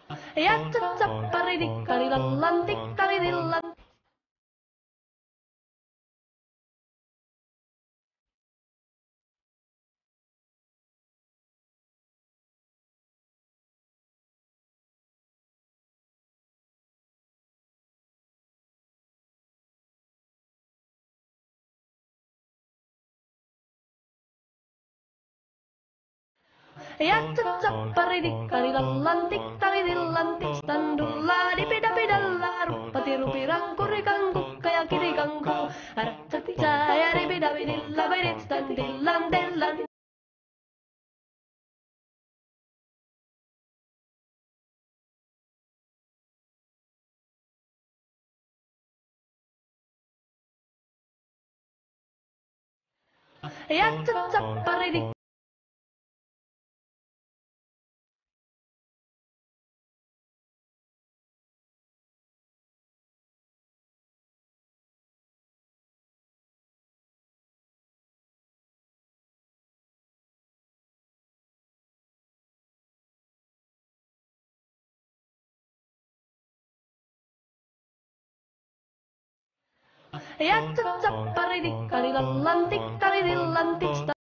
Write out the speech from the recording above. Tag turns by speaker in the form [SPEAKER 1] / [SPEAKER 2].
[SPEAKER 1] Ya cecep paridik kalilantik talidilan. Ya cecep paridik kalilantik talidilantik standula dipida-pidala rupati rupirang kurikangku kaya kiri kangku arah cakti saya dipida-pidila bidit standilan delan. Ya cecep paridik. Ya cecep paridik kalilantik talidilantik.